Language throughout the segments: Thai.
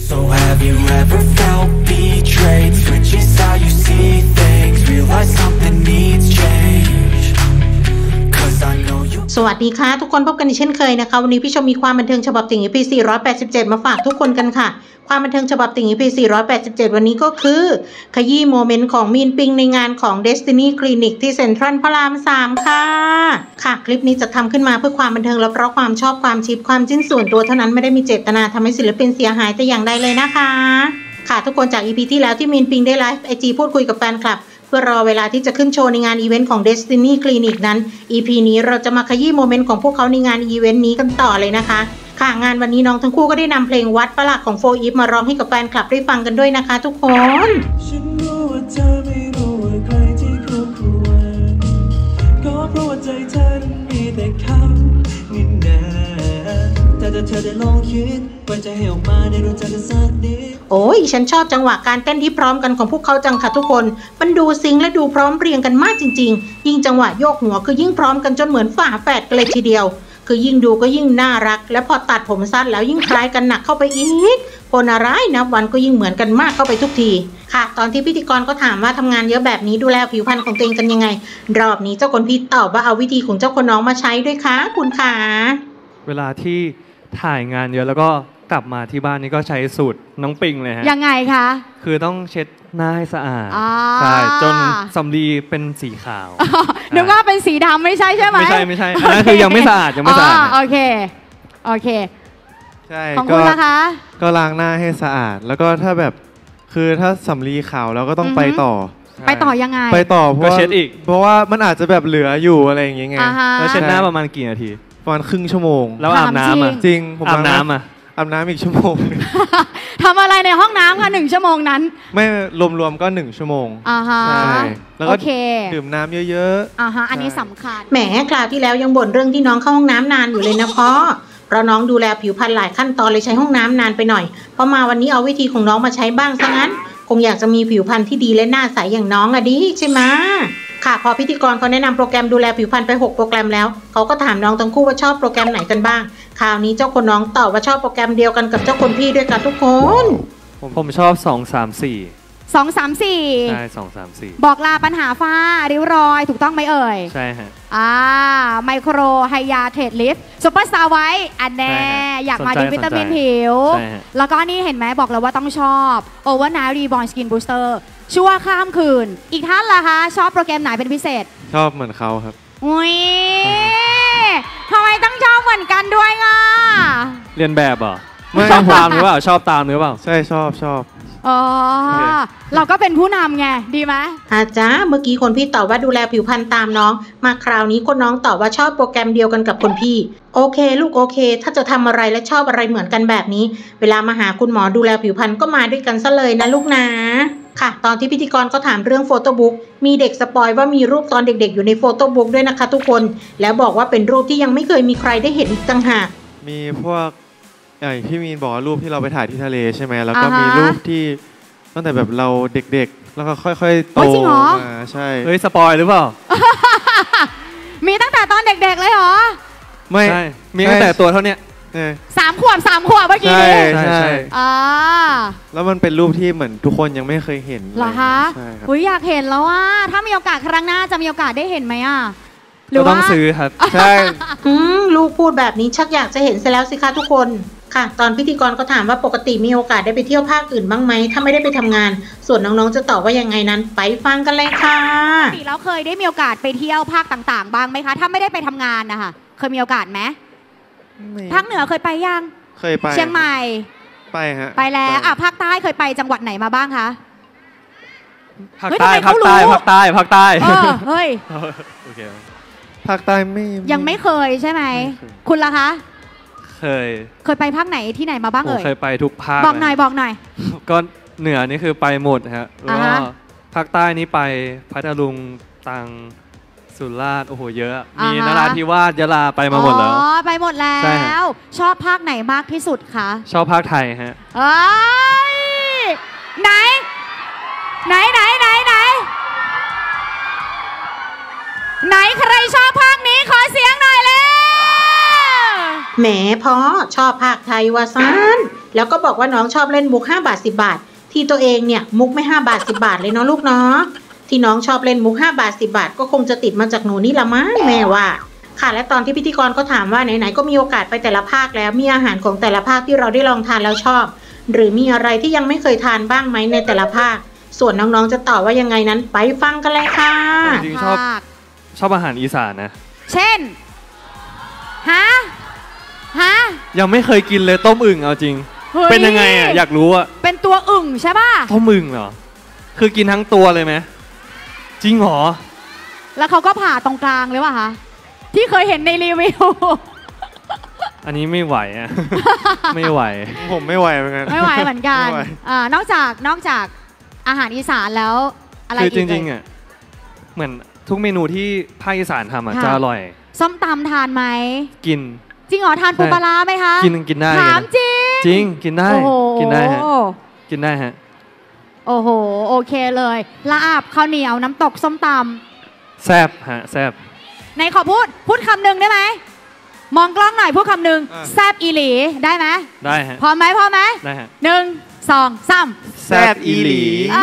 So have you ever felt betrayed? Switches how you see things. Realize something needs change. Cause I know you. สวัสดีค่ะทุกคนพบกันอีกเช่นเคยนะคะวันนี้พี่ชมมีความบันเทิงฉบับติ่ง EP 487มาฝากทุกคนกันค่ะความบันเทิงฉบับติ่ง EP 487วันนี้ก็คือขยี้โมเมนต์ของมีนปิงในงานของ Destiny Clinic ที่เซ็นทรัลพระราม 3ค่ะคลิปนี้จะทำขึ้นมาเพื่อความบันเทิงและเพราะความชอบความชิปความจิ้นส่วนตัวเท่านั้นไม่ได้มีเจตนาทำให้ศิลปินเสียหายแต่อย่างใดเลยนะคะค่ะทุกคนจาก EP ที่แล้วที่มีนปิงได้ไลฟ์ IG พูดคุยกับแฟนคลับเพื่อรอเวลาที่จะขึ้นโชว์ในงานอีเวนต์ของ Destiny Clinic นั้น EP นี้เราจะมาขยี้โมเมนต์ของพวกเขาในงานอีเวนต์นี้กันต่อเลยนะคะค่ะงานวันนี้น้องทั้งคู่ก็ได้นำเพลงวัดประหลาดของโฟอีฟมาร้องให้กับแฟนคลับได้ฟังกันด้วยนะคะทุกคนฉันรู้ว่าเธอไม่รู้ว่าใครที่คู่ควรก็เพราะว่าใจเธอนั้นมีแต่เขานี่นาแต่เธอได้ลองคิดว่าจะให้ออกมาได้รู้จักกันสักนิดโอ้ยฉันชอบจังหวะการเต้นที่พร้อมกันของพวกเขาจังค่ะทุกคนมันดูซิงและดูพร้อมเพรียงกันมากจริงๆยิ่งจังหวะโยกหัวคือยิ่งพร้อมกันจนเหมือนฝาแฝดกันเลยทีเดียวคือยิ่งดูก็ยิ่งน่ารักและพอตัดผมสั้นแล้วยิ่งคล้ายกันหนักเข้าไปอีกคนอะไรนับวันก็ยิ่งเหมือนกันมากเข้าไปทุกทีค่ะตอนที่พิธีกรก็ถามว่าทำงานเยอะแบบนี้ดูแลผิวพรรณของตัวเองกันยังไงรอบนี้เจ้าคนพี่ตอบว่าเอาวิธีของเจ้าคนน้องมาใช้ด้วยค่ะคุณขาเวลาที่ถ่ายงานเยอะแล้วก็กลับมาที่บ้านนี่ก็ใช้สูตรน้องปิงเลยฮะยังไงคะคือต้องเช็ดหน้าให้สะอาดใช่จนสำลีเป็นสีขาวนึกว่าเป็นสีดำไม่ใช่ใช่ไหมไม่ใช่อันนั้นคือยังไม่สะอาดยังไม่สะอาดโอเคใช่ของคุณนะคะก็ล้างหน้าให้สะอาดแล้วก็ถ้าแบบคือถ้าสำลีขาวแล้วก็ต้องไปต่อยังไงไปต่อเพราะเช็ดอีกเพราะว่ามันอาจจะแบบเหลืออยู่อะไรอย่างเงี้ยแล้วเช็ดหน้าประมาณกี่นาทีประมาณครึ่งชั่วโมงแล้วอาบน้ำอ่ะจริงผมอาบน้ำอาบน้ำอีกชั่วโมงทำอะไรในห้องน้ำคะ1 ชั่วโมงนั้นไม่รวมๆก็1 ชั่วโมงใช่แล้วก็ดื่มน้ำเยอะๆอันนี้สำคัญแหมคราวที่แล้วยังบ่นเรื่องที่น้องเข้าห้องน้ำนานอยู่เลยนะเพราะน้องดูแลผิวพรรณหลายขั้นตอนเลยใช้ห้องน้ำนานไปหน่อยพอมาวันนี้เอาวิธีของน้องมาใช้บ้างซะงั้นคงอยากจะมีผิวพรรณที่ดีและหน้าใสอย่างน้องอะดิใช่ไหมค่ะพอพิธีกรเขาแนะนำโปรแกรมดูแลผิวพรรณไป6 โปรแกรมแล้วเขาก็ถามน้องทั้งคู่ว่าชอบโปรแกรมไหนกันบ้างคราวนี้เจ้าคนน้องตอบว่าชอบโปรแกรมเดียวกันกับเจ้าคนพี่ด้วยกันทุกคนผมชอบ2 3 4 2 3 4ใช่2 3 4 บอกลาปัญหาฝ้าริ้วรอยถูกต้องไหมเอ่ยใช่ฮะไมโครไฮยาเทรดลิฟต์ซุปเปอร์สตาร์ไวท์อันแน่อยากมาดีวิตามินผิวแล้วก็นี่เห็นไหมบอกแล้วว่าต้องชอบโอเวอร์ไนท์รีบอร์นสกินบูสเตอร์ชั่วข้ามคืนอีกท่านล่ะคะชอบโปรแกรมไหนเป็นพิเศษชอบเหมือนเขาครับอุ้ยทำไมต้องชอบเหมือนกันด้วยอ่ะเรียนแบบอ่ะไม่ชอบตามหรือเปล่าชอบตามหรือเปล่าใช่ชอบเราก็เป็นผู้นำไงดีไหมอาจารย์เมื่อกี้คนพี่ตอบว่าดูแลผิวพรรณตามน้องมาคราวนี้คนน้องตอบว่าชอบโปรแกรมเดียวกันกับคนพี่โอเคลูกโอเคถ้าจะทำอะไรและชอบอะไรเหมือนกันแบบนี้เวลามาหาคุณหมอดูแลผิวพรรณก็มาด้วยกันซะเลยนะลูกนะค่ะตอนที่พิธีกรก็ถามเรื่องโฟโต้บุ๊กมีเด็กสปอยว่ามีรูปตอนเด็กๆอยู่ในโฟโต้บุ๊กด้วยนะคะทุกคนแล้วบอกว่าเป็นรูปที่ยังไม่เคยมีใครได้เห็นอีกต่างหากมีพวกอย่างพี่มีนบอกรูปที่เราไปถ่ายที่ทะเลใช่ไหมแล้วก็มีรูปที่ตั้งแต่แบบเราเด็กๆแล้วก็ค่อยๆโตมาใช่เฮ้ยสปอยหรือเปล่ามีตั้งแต่ตอนเด็กๆเลยเหรอไม่มีตั้งแต่ตัวเท่านี้ 3 ขวบเมื่อกี้ใช่แล้วมันเป็นรูปที่เหมือนทุกคนยังไม่เคยเห็นเหรอคะใช่ครับอยากเห็นแล้วว่าถ้ามีโอกาสครั้งหน้าจะมีโอกาสได้เห็นไหมหรือว่าต้องซื้อครับใช่ลูกพูดแบบนี้ชักอยากจะเห็นซะแล้วสิคะทุกคนค่ะตอนพิธีกรก็ถามว่าปกติมีโอกาสได้ไปเที่ยวภาคอื่นบ้างไหมถ้าไม่ได้ไปทำงานส่วนน้องๆจะตอบว่ายังไงนั้นไปฟังกันเลยค่ะปกติแล้วเคยได้มีโอกาสไปเที่ยวภาคต่างๆบ้างไหมคะถ้าไม่ได้ไปทำงานนะคะเคยมีโอกาสไหมภาคเหนือเคยไปยังเคยไปเชียงใหม่ไปฮะไปแล้วภาคใต้เคยไปจังหวัดไหนมาบ้างคะภาคใต้เฮ้ยโอเคภาคใต้ยังไม่เคยใช่ไหมคุณล่ะคะเคยไปภาคไหนที่ไหนมาบ้างเคยไปทุกภาคบอกหน่อยก็เหนือนี่คือไปหมดฮะแล้วก็ภาคใต้นี่ไปพัทลุงตรังสุราษฎร์โอ้โหเยอะมีนราธิวาสยะลาไปมาหมดแล้วไปหมดแล้วชอบภาคไหนมากที่สุดคะชอบภาคไทยฮะไหนใครชอบภาคนี้ขอเสียงหน่อยเลยแหมพ่อชอบภาคไทยวะซันแล้วก็บอกว่าน้องชอบเล่นมุก5 บาท 10 บาทที่ตัวเองเนี่ยมุกไม่5 บาท 10 บาทเลยเนาะลูกเนาะที่น้องชอบเล่นมุก5 บาท 10 บาทก็คงจะติดมาจากหนูนี่ละมั้งแม่ว่าค่ะและตอนที่พิธีกรก็ถามว่าไหนๆก็มีโอกาสไปแต่ละภาคแล้วมีอาหารของแต่ละภาคที่เราได้ลองทานแล้วชอบหรือมีอะไรที่ยังไม่เคยทานบ้างไหมในแต่ละภาคส่วนน้องๆจะตอบว่ายังไงนั้นไปฟังกันเลยค่ะจริงๆชอบอาหารอีสานนะเช่นฮะยังไม่เคยกินเลยต้มอึ่งเอาจริงเป็นยังไงอ่ะอยากรู้อ่ะเป็นตัวอึ่งใช่ป่ะต้มอึ่งเหรอคือกินทั้งตัวเลยไหมจริงเหรอแล้วเขาก็ผ่าตรงกลางเลยป่ะคะที่เคยเห็นในรีวิวอันนี้ไม่ไหวอ่ะไม่ไหวผมไม่ไหวเหมือนกันไม่ไหวเหมือนกันนอกจากอาหารอีสานแล้วอะไรคือจริงๆอ่ะเหมือนทุกเมนูที่ภาคอีสานทำอ่ะจะอร่อยส้มตำทานไหมกินจริงเหรอทานปูปลาไหมคะกินได้ถามจริงกินได้กินได้ฮะกินได้ฮะโอ้โหโอเคเลยลาบข้าวเหนียวน้ำตกส้มตำแซ่บฮะแซ่บไหนขอพูดคำหนึ่งได้ไหมมองกล้องหน่อยพูดคำหนึ่งแซ่บอีหลีได้ไหมได้ฮะพร้อมไหมได้ฮะ 1 2 3 แซ่บอีหลี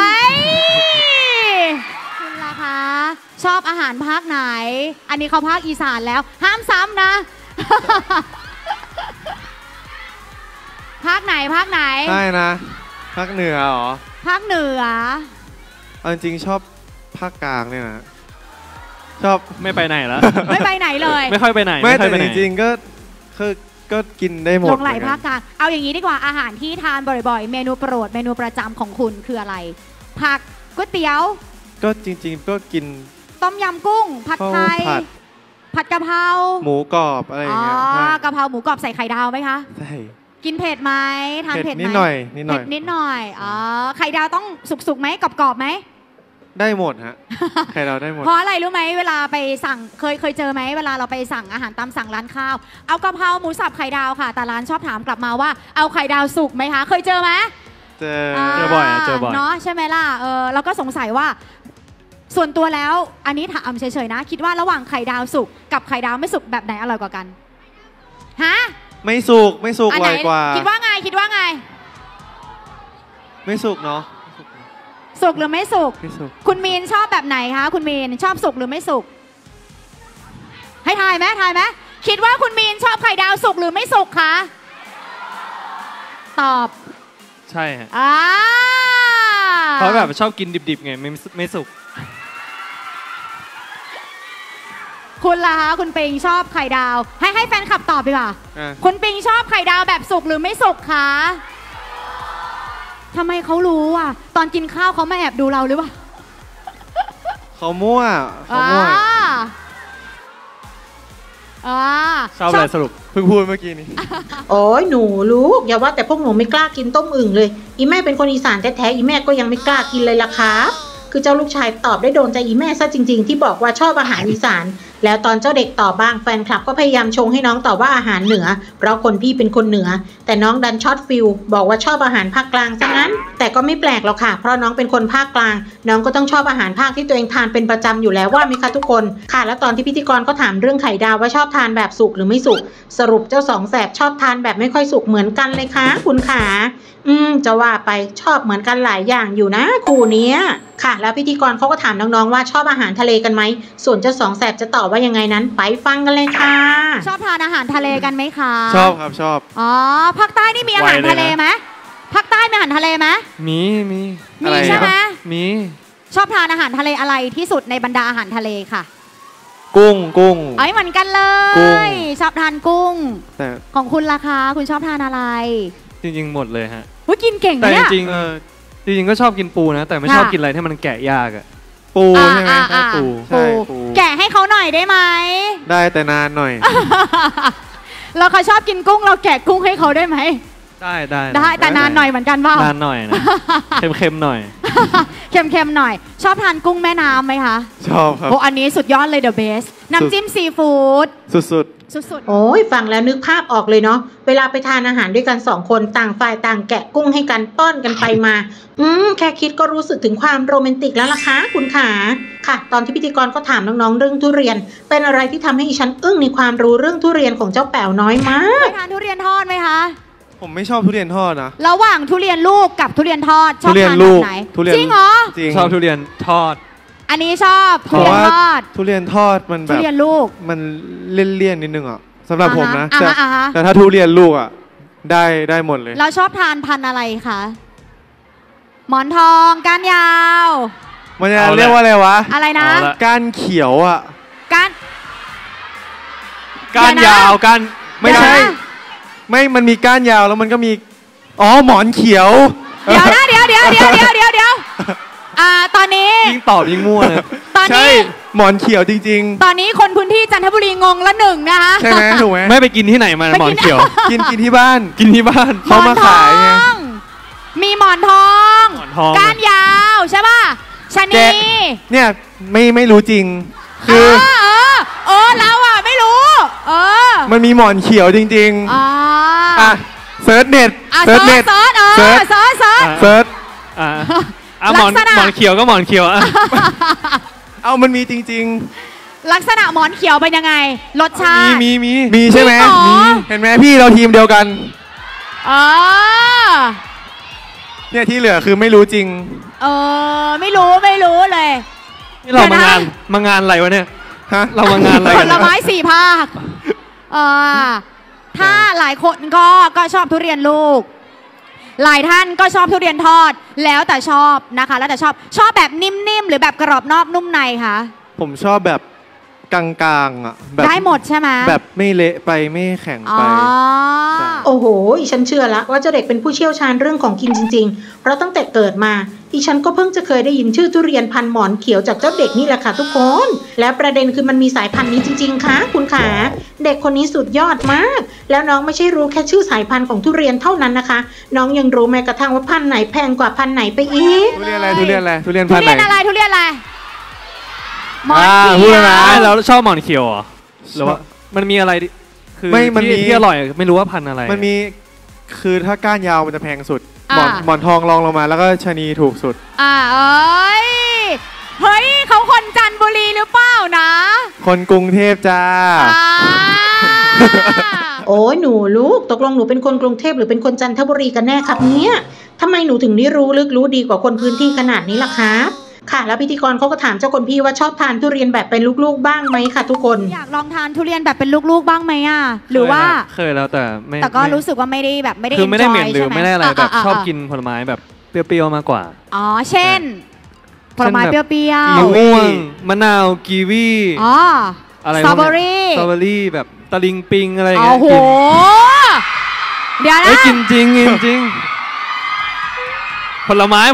คุณล่ะคะชอบอาหารภาคไหนอันนี้เขาภาคอีสานแล้วห้ามซ้ำนะภาคไหนได้นะภาคเหนือเหรอภาคเหนือจริงๆชอบภาคกลางเนี่ยนะชอบไม่ไปไหนแล้วไม่ไปไหนเลยไม่ค่อยไปไหนไม่แต่จริงๆก็กินได้หมดลงไหลภาคกลางเอาอย่างนี้ดีกว่าอาหารที่ทานบ่อยๆเมนูโปรดเมนูประจำของคุณคืออะไรผักก๋วยเตี๋ยวก็จริงๆก็กินต้มยำกุ้งผัดไทยผัดกะเพราหมูกรอบอะไรอย่างเงี้ยกะเพราหมูกรอบใส่ไข่ดาวไหมคะใช่กินเผ็ดไหมทานเผ็ดไหมนิดหน่อยนิดหน่อยไข่ดาวต้องสุกๆไหมกรอบๆไหมได้หมดฮะไข่ดาวได้หมดเพราะอะไรรู้ไหมเวลาไปสั่งเคยเจอไหมเวลาเราไปสั่งอาหารตามสั่งร้านข้าวเอากะเพราหมูสับไข่ดาวค่ะแต่ร้านชอบถามกลับมาว่าเอาไข่ดาวสุกไหมคะเคยเจอไหมเจอบ่อยเนาะใช่ไหมล่ะเราก็สงสัยว่าส่วนตัวแล้วอันนี้ถามเฉยๆนะคิดว่าระหว่างไข่ดาวสุกกับไข่ดาวไม่สุกแบบไหนอร่อยกว่ากันฮะไม่สุกอร่อยกว่าคิดว่าไงไม่สุกเนาะสุกหรือไม่สุกคุณมีนชอบแบบไหนคะคุณมีนชอบสุกหรือไม่สุกให้ทายไหมคิดว่าคุณมีนชอบไข่ดาวสุกหรือไม่สุกคะตอบใช่ฮะเขาแบบชอบกินดิบๆไงไม่สุกคุณล่ะคะคุณปิงชอบไข่ดาวให้แฟนคลับตอบดีกว่าคุณปิงชอบไข่ดาวแบบสุกหรือไม่สุกคะทำไมเขารู้อ่ะตอนกินข้าวเขามาแอบดูเราหรือเปล่าเขามั่วชอบอะไรสรุปเพิ่งพูดเมื่อกี้นี้โอ้ยหนูลูกอย่าว่าแต่พวกหนูไม่กล้ากินต้มอึ่งเลยอีแม่เป็นคนอีสานแท้ๆอีแม่ก็ยังไม่กล้ากินเลยล่ะครับ คือเจ้าลูกชายตอบได้โดนใจอีแม่ซะจริงๆที่บอกว่าชอบอาหารอีสานแล้วตอนเจ้าเด็กตอบบ้างแฟนคลับก็พยายามชงให้น้องตอบว่าอาหารเหนือเพราะคนพี่เป็นคนเหนือแต่น้องดันช็อตฟิลบอกว่าชอบอาหารภาคกลางซะงั้นแต่ก็ไม่แปลกหรอกค่ะเพราะน้องเป็นคนภาคกลางน้องก็ต้องชอบอาหารภาคที่ตัวเองทานเป็นประจำอยู่แล้วว่าไหมคะทุกคนค่ะแล้วตอนที่พิธีกรก็ถามเรื่องไข่ดาวว่าชอบทานแบบสุกหรือไม่สุกสรุปเจ้าสองแสบชอบทานแบบไม่ค่อยสุกเหมือนกันเลยค่ะคุณขาจะว่าไปชอบเหมือนกันหลายอย่างอยู่นะคู่นี้ค่ะแล้วพิธีกรเขาก็ถามน้องๆว่าชอบอาหารทะเลกันไหมส่วนเจ้าสองแสบจะตอบว่ายังไงนั้นไปฟังกันเลยค่ะชอบทานอาหารทะเลกันไหมคะชอบครับชอบอ๋อภาคใต้นี่มีอาหารทะเลไหมภาคใต้มีอาหารทะเลไหมมีใช่ไหมมีชอบทานอาหารทะเลอะไรที่สุดในบรรดาอาหารทะเลค่ะกุ้งเหมือนกันเลยชอบทานกุ้งของคุณล่ะคะคุณชอบทานอะไรจริงๆหมดเลยฮะกินเก่งเนี่ยแต่จริงก็ชอบกินปูนะแต่ไม่ชอบกินอะไรที่มันแกะยากอะปูใช่ไหมใช่ปูแกะให้เขาหน่อยได้ไหมได้แต่นานหน่อยเราเขาชอบกินกุ้งเราแกะกุ้งให้เขาได้ไหมได้แต่นานหน่อยเหมือนกันเปล่านานหน่อยนะเค็มหน่อยเค็มหน่อยชอบทานกุ้งแม่น้ำไหมคะชอบครับอันนี้สุดยอดเลย The Best น้ำจิ้มซีฟู้ดสุดโอ้ยฟังแล้วนึกภาพออกเลยเนาะเวลาไปทานอาหารด้วยกัน2คนต่างฝ่ายต่างแกะกุ้งให้กันป้อนกันไปมาแค่คิดก็รู้สึกถึงความโรแมนติกแล้วล่ะคะคุณขาค่ะตอนที่พิธีกรก็ถามน้องๆเรื่องทุเรียนเป็นอะไรที่ทำให้ฉันอึ้งในความรู้เรื่องทุเรียนของเจ้าแป๋วน้อยมากเคยทานทุเรียนทอดไหมคะผผมไม่ชอบทุเรียนทอดนะระหว่างทุเรียนลูกกับทุเรียนทอดชอบทุเรียนทานลูแบบกไหนทุเรียนจริงเหรอจริงชอบทุเรียนทอดอันนี้ชอบเพทุราะเรียนว่าทอดทุเรียนทอดมันแบทุบเรียนลูกมันเลี่ยนๆนิดนึงอ่ะสำหรับผมนะอ่าฮะอ่าฮะแต่ถ้าทุเรียนลูกอ่ะได้หมดเลยเราชอบทานพันธุ์อะไรคะหมอนทองก้านยาวมันจะเอาละเรียกว่าอะไรวะอะไรนะเอาละก้านเขียวอ่ะก้านก้านเดี๋ยวนะยาวก้านไม่ใช่เดี๋ยวนะไม่มันมีก้านยาวแล้วมันก็มีอ๋อหมอนเขียวเดี๋ยวนะเดี๋ยวตอนนี้ยิ่งตอบยิ่งมั่วเลยตอนใช่นี้หมอนเขียวจริงตอนนี้คนพื้นที่จันทบุรีงงละหนึ่งนะคะๆ ใช่ไหมถูกไหมไม่ไปกินที่ไหนมาไปกินหมอนเขียวกินที่บ้านกินที่บ้านเขามาขายไงมีหมอนทองหมอนทองก้านยาวใช่ป่ะชะแกนีเนี่ยไม่รู้จริง คือเราอ่ะไม่รู้มันมีหมอนเขียวจริงอ๋อๆอ่ะเซิร์ชเน็ตเซิร์ชเน็ตเซิร์ชเซิร์ชเซิร์ชเซิร์ชอ่าหมอนลักษณะหมอนเขียวก็หมอนเขียวอ่ะเอามันมีจริงลักษณะหมอนเขียวเป็นยังไง รสชาติๆ มีใช่ไหมจริงเหรอมีเห็นไหมพี่เราทีมเดียวกันอ๋อเนี่ยที่เหลือคือไม่รู้จริงไม่รู้เลยนี่เราเดี๋ยวนะมางานอะไรวะเนี่ยฮะเรามางานอะไรผกันลเนี่ยไม้4 ภาคถ้าหลายคนก็ชอบทุเรียนลูก หลายท่านก็ชอบทุเรียนทอด แล้วแต่ชอบนะคะ แล้วแต่ชอบแบบนิ่มๆหรือแบบกรอบนอกนุ่มในคะผมชอบแบบกลางๆอ่ะแบบได้หมดใช่ไหมแบบไม่เละไปไม่แข็งอ๋ไปอใช่โอ้โหอีฉันเชื่อละว่าเจ้าเด็กเป็นผู้เชี่ยวชาญเรื่องของกินจริงๆ เพราะตั้งแต่เกิดมาอีฉันก็เพิ่งจะเคยได้ยินชื่อทุเรียนพันหมอนเขียวจากเจ้าเด็กนี่แหละค่ะทุกคน และประเด็นคือมันมีสายพันธุ์นี้จริงๆค่ะคุณขาเด็กคนนี้สุดยอดมาก แล้วน้องไม่ใช่รู้แค่ชื่อสายพันธุ์ของทุเรียนเท่านั้นนะคะ น้องยังรู้แม้กระทั่งว่าพันธุ์ไหนแพงกว่าพันธุ์ไหนไปอีกทุเรียนอะไรทุเรียนอะไรทุเรียนทุพันธุ์เรียนไหนอะไรทุเรียนอะไรหมอนพูดเขียแล้ววนะเราชอบหมอนเขียวเหรอหรือว่ามันมีอะไรคือไม่มันมีที่อร่อยไม่รู้ว่าพันธุ์อะไรมันมีคือถ้าก้านยาวมันจะแพงสุดอ่าหมอนทองรองลงมาแล้วก็ชะนีถูกสุดเฮ้ยเขาคนจันทบุรีหรือเปล่านะคนกรุงเทพจ้าโอ้ยหนูลูกตกลงหนูเป็นคนกรุงเทพหรือเป็นคนจันทบุรีกันแน่ครับเนี่ยทำไมหนูถึงได้รู้ลึกรู้ดีกว่าคนพื้นที่ขนาดนี้ล่ะครับค่ะ แล้วพิธีกรเขาก็ถามเจ้าคนพี่ว่าชอบทานทุเรียนแบบเป็นลูกๆบ้างไหมค่ะทุกคนอยากลองทานทุเรียนแบบเป็นลูกๆบ้างไหมอ่ะหรือว่าเคยแล้วแต่ไม่แต่ก็ไม่รู้สึกว่าไม่ได้แบบไม่ได้คือไม่ได้เหม็น enjoy หรือใช่หไม่ได้อะไรแบบชอบกินนผลไม้แบบเปรี้ยวๆมากกว่าอ๋อเช่นผลไม้เปรี้ยวมะม่วงมะนาวกีวีๆอ๋ออะไรสตรอเบอรี่สตรอเบอรี่แบบตะลิงปิงอะไรอย่างเงี้โอ้ยโหกินเดี๋ยวเอ้นะยกินจริงกินจริงผลไม้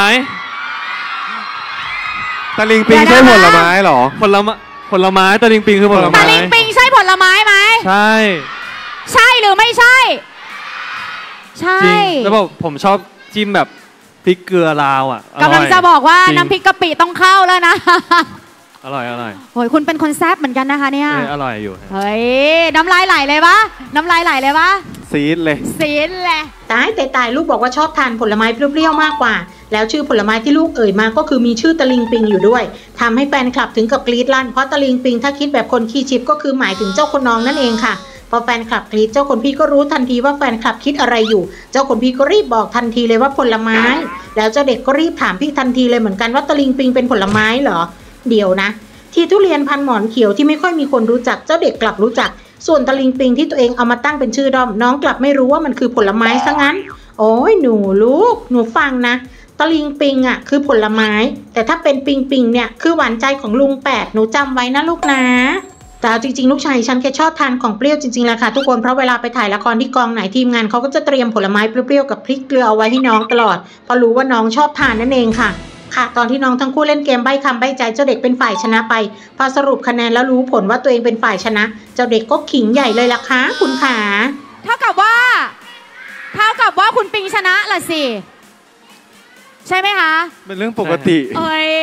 ตะลิงปิงใช่ผลไม้เหรอผลไม้ตะลิงปิงคือผลตะไม้ลิงปิงใช่ผลไม้ไหมใช่ใช่หรือไม่ใช่ ใช่จริงแล้วบอกผมชอบจิ้มแบบพริกเกลือลาวอ่ะร่ยกำลังจะบอกว่าจริงน้ำพริกกะปิต้องเข้าแล้วนะอร่อยโอ้ยคุณเป็นคนแซ่บเหมือนกันนะคะเนี่ยอร่อยอยู่ฮะเฮ้ยน้ำลายไหลเลยปะน้ำลายไหลเลยปะซีดเลยซีนเลยตายลูกบอกว่าชอบทานผลไม้เปรี้ยวๆมากกว่า แล้วชื่อผลไม้ที่ลูกเอ่ยมาก็คือมีชื่อตะลิงปิงอยู่ด้วยทำให้แฟนคลับถึงกับกรี๊ดลั่นเพราะตะลิงปิงถ้าคิดแบบคนขี้ชิปก็คือหมายถึงเจ้าคนน้องนั่นเองค่ะพอแฟนคลับกรี๊ดเจ้าคนพี่ก็รู้ทันทีว่าแฟนคลับคิดอะไรอยู่ เจ้าคนพี่ก็รีบบอกทันทีเลยว่าผลไม้ แล้วเจ้าเด็กก็รีบถามพี่ทันทีเลยเหมือนกันว่าตะลิงปิงเป็นผลไม้เหรอเดี๋ยวนะที่ทุเรียนพันหมอนเขียวที่ไม่ค่อยมีคนรู้จักเจ้าเด็กกลับรู้จักส่วนตะลิงปิงที่ตัวเองเอามาตั้งเป็นชื่อด้อมน้องกลับไม่รู้ว่ามันคือผลไม้ซะงั้นโอ้ยหนูลูกหนูฟังนะตะลิงปิงอ่ะคือผลไม้แต่ถ้าเป็นปิงปิงเนี่ยคือหวานใจของลุงแปดหนูจำไว้นะลูกนะแต่จริงๆลูกชายฉันแกชอบทานของเปรี้ยวจริงๆแหละค่ะทุกคนเพราะเวลาไปถ่ายละครที่กองไหนทีมงานเขาก็จะเตรียมผลไม้เปรี้ยวๆกับพริกเกลือเอาไว้ให้น้องตลอดเพราะรู้ว่าน้องชอบทานนั่นเองค่ะตอนที่น้องทั้งคู่เล่นเกมใบ้คำใบ้ใจเจ้าเด็กเป็นฝ่ายชนะไปพอสรุปคะแนนแล้วรู้ผลว่าตัวเองเป็นฝ่ายชนะเจ้าเด็กก็ขิงใหญ่เลยล่ะคะคุณขาเท่ากับว่าคุณปิงชนะล่ะสิใช่ไหมคะเป็นเรื่องปกติเอ้ย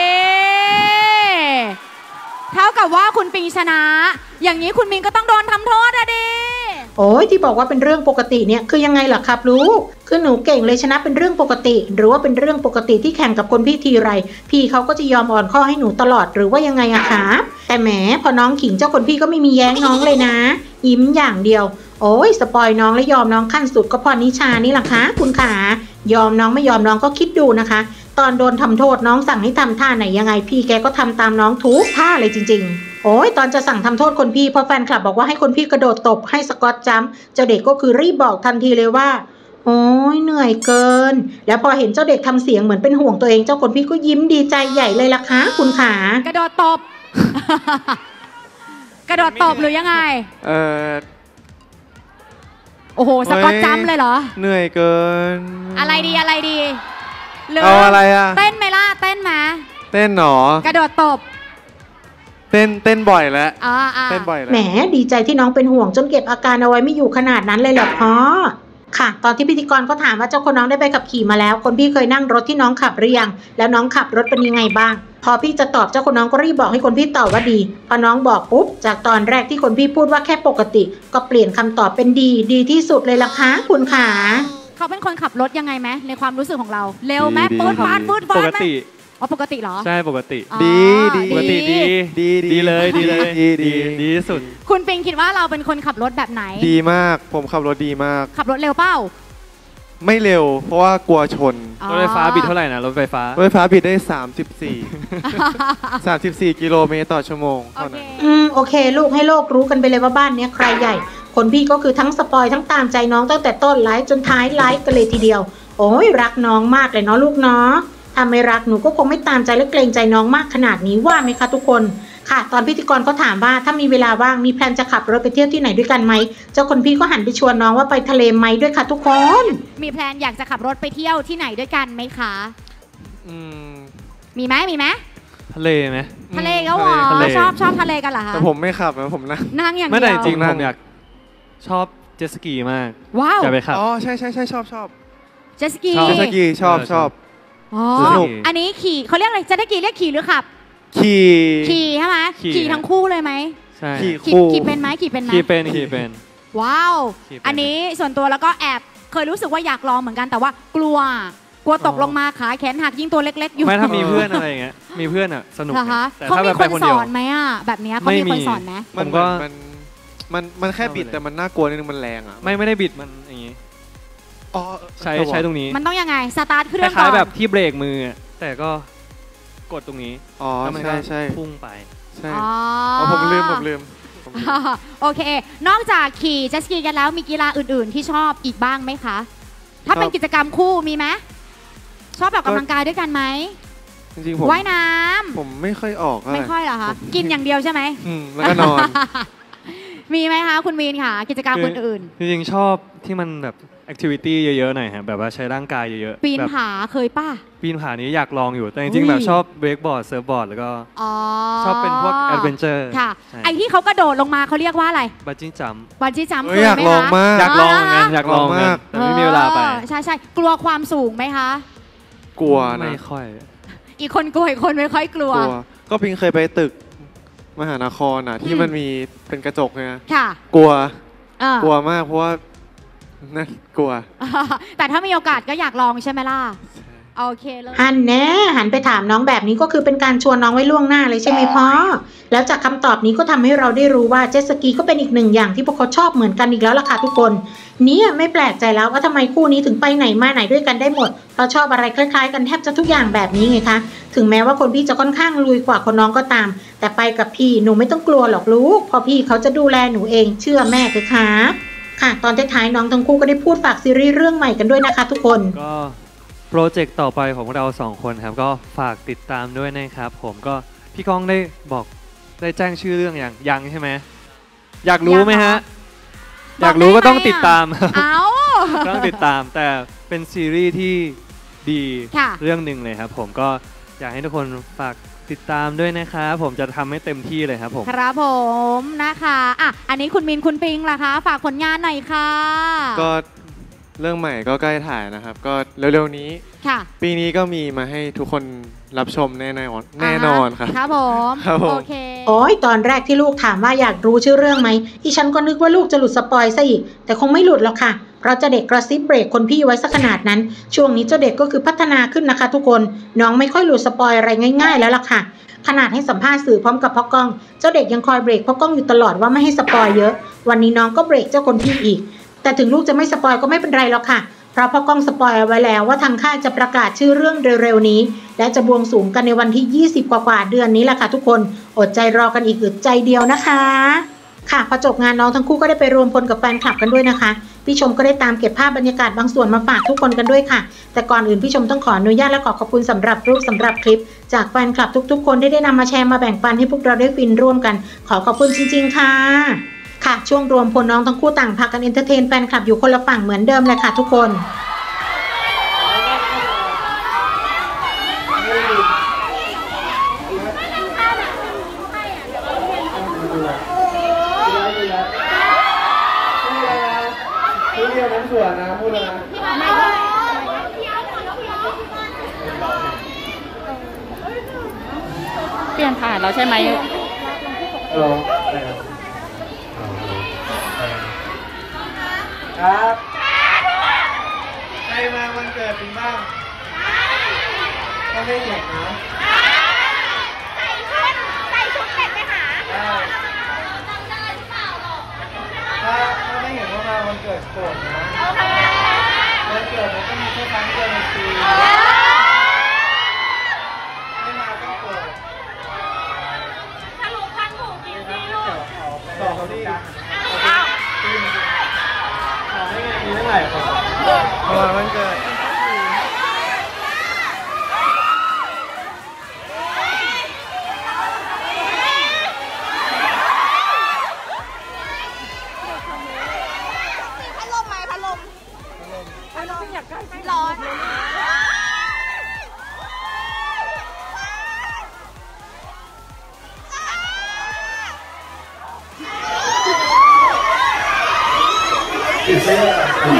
เท่ากับว่าคุณปิงชนะ อย่างนี้คุณมินก็ต้องโดนทำโทษอะดิโอ้ยที่บอกว่าเป็นเรื่องปกติเนี่ยคือยังไงล่ะครับลูกคือหนูเก่งเลยชนะเป็นเรื่องปกติ หรือว่าเป็นเรื่องปกติที่แข่งกับคนพี่ทีไรพี่เขาก็จะยอมอ่อนข้อให้หนูตลอดหรือว่ายังไงอะครับแต่แหมพอน้องขิงเจ้าคนพี่ก็ไม่มีแย้งน้องเลยนะยิ้มอย่างเดียวโอ้ยสปอยน้องและยอมน้องขั้นสุดก็พอนิชานี่แหละคะคุณขายอมน้องไม่ยอมน้องก็คิดดูนะคะ ตอนโดนทำโทษน้องสั่งให้ทำท่าไหนยังไงพี่แกก็ทำตามน้องทุกท่าเลยจริงๆโอ้ยตอนจะสั่งทำโทษคนพี่พอแฟนคลับบอกว่าให้คนพี่กระโดดตบให้สกอตจัมป์เจ้าเด็กก็คือรีบบอกทันทีเลยว่าโอ้ยเหนื่อยเกินแล้วพอเห็นเจ้าเด็กทำเสียงเหมือนเป็นห่วงตัวเองเจ้าคนพี่ก็ยิ้มดีใจใหญ่เลยล่ะคะคุณขากระโดดตบ กระโดดตบหรือยังไงโอ้โหสกอตจัมป์เลยเหรอเหนื่อยเกินอะไรดีเอาอะไรอะเต้นไหมล่ะเต้นไหมเต้นหรอกระโดดตบเต้นบ่อยแล้วเต้นบ่อยแล้วแหมดีใจที่น้องเป็นห่วงจนเก็บอาการเอาไว้ไม่อยู่ขนาดนั้นเลยเหรอพ่อค่ะตอนที่พิธีกรก็ถามว่าเจ้าคนน้องได้ไปขับขี่มาแล้วคนพี่เคยนั่งรถที่น้องขับหรือยังแล้วน้องขับรถเป็นยังไงบ้างพอพี่จะตอบเจ้าคนน้องก็รีบบอกให้คนพี่ตอบว่าดีพอน้องบอกปุ๊บจากตอนแรกที่คนพี่พูดว่าแค่ปกติก็เปลี่ยนคำตอบเป็นดีที่สุดเลยล่ะคะคุณขาเขาเป็นคนขับรถยังไงไหมในความรู้สึกของเราเร็วไหมปื๊ดฟาดปกติอ๋อปกติเหรอใช่ปกติดีปกติดีเลยดีที่สุดคุณปิงคิดว่าเราเป็นคนขับรถแบบไหนดีมากผมขับรถดีมากขับรถเร็วเปล่าไม่เร็วเพราะว่ากลัวชนรถไฟฟ้าบิดเท่าไหร่นะรถไฟฟ้าบิดได้34กิโลเมตรต่อชั่วโมงเท่านั้นโอเคลูกให้โลกรู้กันไปเลยว่าบ้านนี้ใครใหญ่คนพี่ก็คือทั้งสปอยทั้งตามใจน้องตั้งแต่ต้นไลฟ์จนท้ายไลฟ์กันเลยทีเดียวโอ้ยรักน้องมากเลยเนาะลูกเนาะถ้าไม่รักหนูก็คงไม่ตามใจและเกรงใจน้องมากขนาดนี้ว่าไหมคะทุกคนค่ะตอนพิธีกรก็ถามว่าถ้ามีเวลาว่างมีแพลนจะขับรถไปเที่ยวที่ไหนด้วยกันไหมเจ้าคนพี่ก็หันไปชวนน้องว่าไปทะเลไหมด้วยค่ะทุกคนมีแพลนอยากจะขับรถไปเที่ยวที่ไหนด้วยกันไหมคะมีไหมทะเลไหมทะเลก็หรอชอบทะเลกันเหรอคะแต่ผมไม่ขับนะผมนั่งอย่างเดียวไม่ได้จริงผมอยากชอบเจ็ตสกีมากว้าวอยากไปขับอ๋อใช่ชอบเจ็ตสกีชอบสนุกอันนี้ขี่เขาเรียกอะไรเจ็ตสกีเรียกขี่หรือขับขี่ใช่ไหมขี่ทั้งคู่เลยไหมใช่ขี่เป็นไหมขี่เป็นว้าวอันนี้ส่วนตัวแล้วก็แอบเคยรู้สึกว่าอยากลองเหมือนกันแต่ว่ากลัวตกลงมาขาแขนหักยิ่งตัวเล็กๆอยู่ไม่ถ้ามีเพื่อนอะไรอย่างเงี้ยมีเพื่อนอ่ะสนุกแต่ถ้าแบบไปคนเดียวเขามีคนสอนไหมอ่ะแบบนี้เขามีคนสอนไหมมันแค่บิดแต่มันน่ากลัวนิดนึงมันแรงอ่ะไม่ได้บิดมันอย่างงี้ใช้ตรงนี้มันต้องยังไงสตาร์ทเครื่องก่อนคล้ายๆแบบที่เบรกมือแต่ก็กดตรงนี้แล้วมันก็พุ่งไปใช่ผมลืมโอเคนอกจากขี่เจ็ตสกีกันแล้วมีกีฬาอื่นๆที่ชอบอีกบ้างไหมคะถ้าเป็นกิจกรรมคู่มีไหมชอบออกกำลังกายด้วยกันไหมจริงๆผมว่ายน้ำผมไม่ค่อยออกไม่ค่อยเหรอคะกินอย่างเดียวใช่ไหมแล้วก็นอนมีไหมคะคุณมีนค่ะกิจกรรมอื่นๆจริงๆชอบที่มันแบบแอคทิวิตี้เยอะๆหน่อยฮะแบบว่าใช้ร่างกายเยอะๆปีนผาเคยป่ะปีนผานี้อยากลองอยู่แต่จริงๆแบบชอบเวกบอร์ดเซิร์ฟบอร์ดแล้วก็ชอบเป็นพวกแอดเวนเจอร์ค่ะไอที่เขากระโดดลงมาเขาเรียกว่าอะไรบันจี้จัมป์เคยไหมคะอยากลองมากอยากลองเหมือนกันอยากลองมากแต่ไม่มีเวลาไปใช่กลัวความสูงไหมคะกลัวนะไม่ค่อยอีกคนกลัวอีกคนไม่ค่อยกลัวก็พิงเคยไปตึกมหานครน่ะที่มันมีเป็นกระจกเนี่ยค่ะกลัวมากเพราะว่าน่ากลัวแต่ถ้ามีโอกาสก็อยากลองใช่ไหมล่ะโอเคเลยหันไปถามน้องแบบนี้ก็คือเป็นการชวนน้องไว้ล่วงหน้าเลยใช่ไหมพ่อแล้วจากคำตอบนี้ก็ทำให้เราได้รู้ว่าเจ็ตสกีก็เป็นอีกหนึ่งอย่างที่พวกเขาชอบเหมือนกันอีกแล้วล่ะค่ะทุกคนนี่ไม่แปลกใจแล้วว่าทำไมคู่นี้ถึงไปไหนมาไหนด้วยกันได้หมดเพราะชอบอะไรคล้ายๆกันแทบจะทุกอย่างแบบนี้ไงคะถึงแม้ว่าคนพี่จะค่อนข้างลุยกว่าคนน้องก็ตามแต่ไปกับพี่หนูไม่ต้องกลัวหรอกลูกเพราะพี่เขาจะดูแลหนูเองเชื่อแม่เถอะค่ะค่ะตอนท้ายๆน้องทั้งคู่ก็ได้พูดฝากซีรีส์เรื่องใหม่กันด้วยนะคะทุกคนก็โปรเจกต์ต่อไปของเรา2คนครับก็ฝากติดตามด้วยนะครับผมก็พี่ก้องได้แจ้งชื่อเรื่องยังใช่ไหมอยากรู้ไหมฮะอยากรู้ก็ต้องติดตามต้องติดตามแต่เป็นซีรีส์ที่ดีเรื่องหนึ่งเลยครับผมก็อยากให้ทุกคนฝากติดตามด้วยนะครับผมจะทำให้เต็มที่เลยครับผมครับผมนะคะอันนี้คุณมินคุณปิงล่ะคะฝากผลงานหน่อยค่ะก็เรื่องใหม่ก็ใกล้ถ่ายนะครับก็เร็วๆนี้ปีนี้ก็มีมาให้ทุกคนรับชมแน่นอนครับครับผมโอเคโอ้ยตอนแรกที่ลูกถามว่าอยากรู้ชื่อเรื่องไหมที่ฉันก็นึกว่าลูกจะหลุดสปอยซะอีกแต่คงไม่หลุดหรอกค่ะเพราะเจ้าเด็กกระซิบเบรกคนพี่ไว้สักขนาดนั้นช่วงนี้เจ้าเด็กก็คือพัฒนาขึ้นนะคะทุกคนน้องไม่ค่อยหลุดสปอยอะไรง่ายๆแล้วล่ะค่ะขนาดให้สัมภาษณ์สื่อพร้อมกับพ่อกล้องเจ้าเด็กยังคอยเบรกพ่อกล้องอยู่ตลอดว่าไม่ให้สปอยเยอะวันนี้น้องก็เบรกเจ้าคนพี่อีกแต่ถึงลูกจะไม่สปอยก็ไม่เป็นไรหรอกค่ะเพราะพ่อกล้องสปอยเอาไว้แล้วว่าทางค่ายจะประกาศชื่อเรื่องเร็วๆนี้และจะบวงสรวงกันในวันที่20กว่าเดือนนี้แหละค่ะทุกคนอดใจรอกันอีกอึดใจเดียวนะคะค่ะพอจบงานน้องทั้งคู่ก็ได้ไปรวมพลกับแฟนคลับกันด้วยนะคะพี่ชมก็ได้ตามเก็บภาพบรรยากาศบางส่วนมาฝากทุกคนกันด้วยค่ะแต่ก่อนอื่นพี่ชมต้องขออนุญาตและขอบคุณสำหรับรูปสำหรับคลิปจากแฟนคลับทุกๆคนที่ได้นำมาแชร์มาแบ่งปันให้พวกเราได้ฟินร่วมกันขอบคุณจริงๆค่ะช่วงรวมพลน้องทั้งคู่ต่างพากันเอนเตอร์เทนแฟนคลับอยู่คนละฝั่งเหมือนเดิมเลยค่ะทุกคนสวนนะพูดนะเปลี่ยนผ่านแล้วใช่ไหมครับใครมาวันเกิดปีบ้างก็ไม่เด็กนะใส่ชุดเด็กไปหาถ้าไม่เห็นว่ามาวันเกิดโกรธนะวันเกิดมันก็มีแค่ครั้งเดียวในปีไม่มาก็โกรธถ้าลูกพันถูกจริงสิลูกต่อเขาดิขอให้มีเท่าไหร่ครับวันเกิดร้อนติดเสื้อ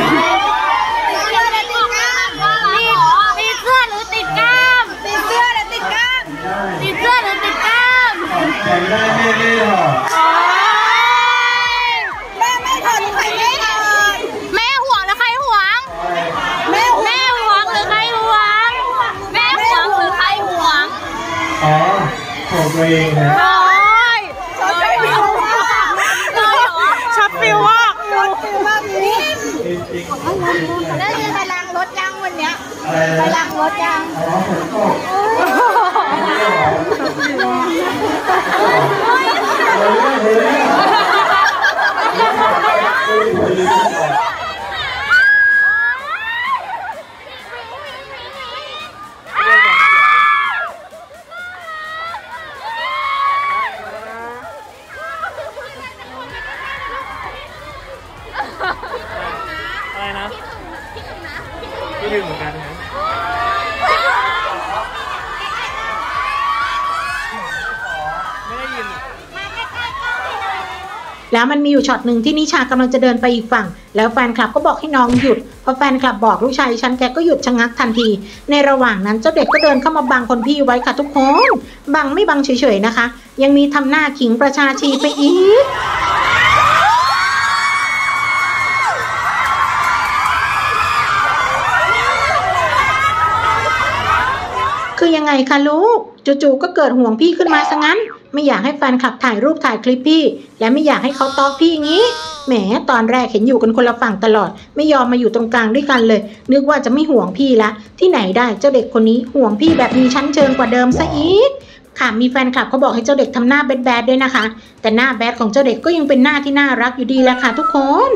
ติดเสื้อหรือติดกล้ามติดเสื้อหรือติดกล้ามติดเสื้อหรือติดกล้ามแข่งได้ไม่หรอแม่ไม่ถอดใครไม่ถอดแม่ห่วงแล้วใครห่วงแม่ห่วงหรือใครห่วงแม่ห่วงหรือใครห่วงอ๋อของตัวเองนะช็อตฟิวมากนี่แล้วยังไปล้างรถยังวันเนี้ยไปล้างรถยังอะไรนะพี่ลืมเหมือนกันนะไม่ได้ยินแล้วมันมีอยู่ช็อตหนึ่งที่นิชากำลังจะเดินไปอีกฝั่งแล้วแฟนคลับก็บอกให้น้องหยุดพอแฟนคลับบอกลูกชายฉันแกก็หยุดชะงักทันทีในระหว่างนั้นเจ้าเด็กก็เดินเข้ามาบังคนพี่ไว้ค่ะทุกคนบังไม่บังเฉยๆนะคะยังมีทำหน้าขิงประชาชีไปอีกคือยังไงคะลูกจู่ๆก็เกิดห่วงพี่ขึ้นมาซะงั้นไม่อยากให้แฟนคลับถ่ายรูปถ่ายคลิปพี่และไม่อยากให้เขาตอกพี่งี้แหมตอนแรกเห็นอยู่กันคนละฝั่งตลอดไม่ยอมมาอยู่ตรงกลางด้วยกันเลยนึกว่าจะไม่ห่วงพี่ละที่ไหนได้เจ้าเด็กคนนี้ห่วงพี่แบบมีชั้นเชิงกว่าเดิมซะอีกค่ะมีแฟนคลับเขาบอกให้เจ้าเด็กทำหน้าแบดๆด้วยนะคะแต่หน้าแบดของเจ้าเด็กก็ยังเป็นหน้าที่น่ารักอยู่ดีแหละค่ะทุกคน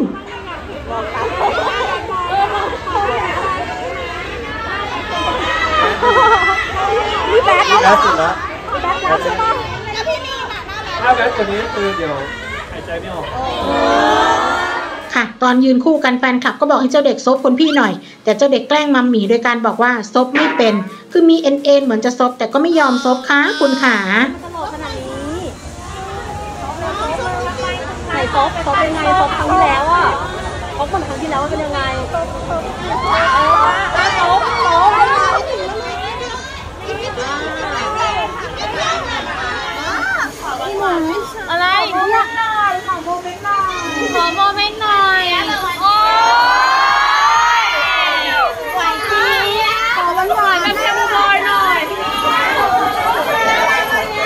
แบดสุดแล้วใช่ป่ะแล้วพี่มีหน้าแบดถ้าแบดตัวนี้คือเดี๋ยวหายใจไม่ออกค่ะตอนยืนคู่กันแฟนคลับก็บอกให้เจ้าเด็กซบคนพี่หน่อยแต่เจ้าเด็กแกล้งมัมหมี่โดยการบอกว่าซบไม่เป็นคือมีเอ็นเหมือนจะซบแต่ก็ไม่ยอมซบค่ะคุณขาตลกขนาดนี้ไหนซบเป็นไงซบครั้งที่แล้วอ่ะซบคนครั้งที่แล้วเป็นยังไงซบอะไรขอโมเมนต์หน่อยโอ้ยไหวจริงขอวันหน่อยแม่แพมพลอยหน่อย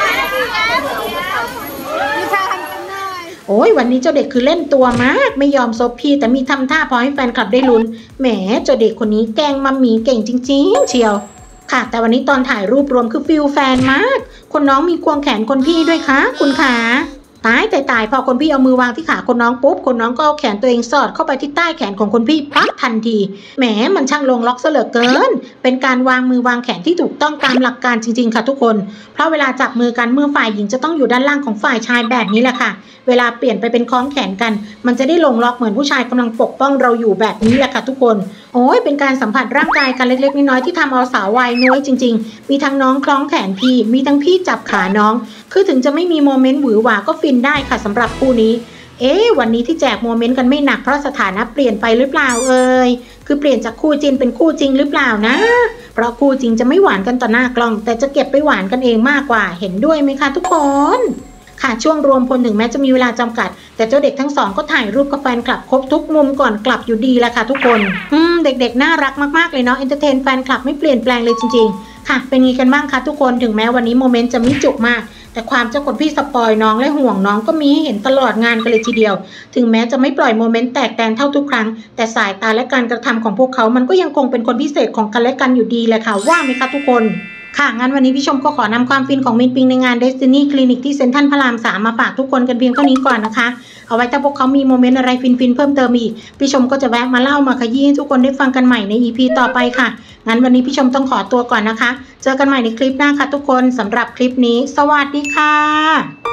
โอ้ยวันนี้เจ้าเด็กคือเล่นตัวมากไม่ยอมซบพี่แต่มีทำท่าพอให้แฟนคลับได้ลุ้นแหมเจ้าเด็กคนนี้แกล้งมัมมี่เก่งจริงๆเชียวค่ะแต่วันนี้ตอนถ่ายรูปรวมคือฟิลแฟนมากคนน้องมีควงแขนคนพี่ด้วยคะคุณขาตายพอคนพี่เอามือวางที่ขาคนน้องปุ๊บคนน้องก็เอาแขนตัวเองสอดเข้าไปที่ใต้แขนของคนพี่ปั๊บทันทีแหมมันช่างลงล็อกซะเหลือเกินเป็นการวางมือวางแขนที่ถูกต้องตามหลักการจริงๆค่ะทุกคนเพราะเวลาจับมือกันมือฝ่ายหญิงจะต้องอยู่ด้านล่างของฝ่ายชายแบบนี้แหละค่ะเวลาเปลี่ยนไปเป็นคล้องแขนกันมันจะได้ลงล็อกเหมือนผู้ชายกำลังปกป้องเราอยู่แบบนี้แหละค่ะทุกคนโอ้ยเป็นการสัมผัสร่างกายกันเล็กๆน้อยๆที่ทำเอาสาววัยน้อยจริงๆมีทั้งน้องคล้องแขนพี่มีทั้งพี่จับขาน้องคือถึงจะไม่มีโมเมนต์หวือหวาก็ฟินได้ค่ะสำหรับคู่นี้วันนี้ที่แจกโมเมนต์กันไม่หนักเพราะสถานะเปลี่ยนไปหรือเปล่าคือเปลี่ยนจากคู่จินเป็นคู่จริงหรือเปล่านะเพราะคู่จริงจะไม่หวานกันต่อหน้ากล้องแต่จะเก็บไปหวานกันเองมากกว่าเห็นด้วยไหมคะทุกคนค่ะช่วงรวมพลถึงแม้จะมีเวลาจำกัดแต่เจ้าเด็กทั้งสองก็ถ่ายรูปกับแฟนคลับครบทุกมุมก่อนกลับอยู่ดีแหละค่ะทุกคนเด็กๆน่ารักมากๆเลยเนาะเอนเตอร์เทนแฟนคลับไม่เปลี่ยนแปลงเลยจริงๆค่ะเป็นไงกันบ้างคะทุกคนถึงแม้วันนี้โมเมนต์จะไม่จุกมากแต่ความเจ้าคนพี่สปอยน้องและห่วงน้องก็มีให้เห็นตลอดงานกันเลยทีเดียวถึงแม้จะไม่ปล่อยโมเมนต์แตกแตนเท่าทุกครั้งแต่สายตาและการกระทำของพวกเขามันก็ยังคงเป็นคนพิเศษของกันและกันอยู่ดีแหละค่ะว่าไหมคะทุกคนค่ะงั้นวันนี้พี่ชมก็ขอนำความฟินของมินปิงในงาน Destiny Clinic ที่เซ็นทรัลพระราม 3มาฝากทุกคนกันเพียงเท่านี้ก่อนนะคะเอาไว้ถ้าพวกเขามีโมเมนต์อะไรฟินๆเพิ่มเติมอีกพี่ชมก็จะแวะมาเล่ามาขยี้ให้ทุกคนได้ฟังกันใหม่ใน EP ต่อไปค่ะงั้นวันนี้พี่ชมต้องขอตัวก่อนนะคะเจอกันใหม่ในคลิปหน้าค่ะทุกคนสำหรับคลิปนี้สวัสดีค่ะ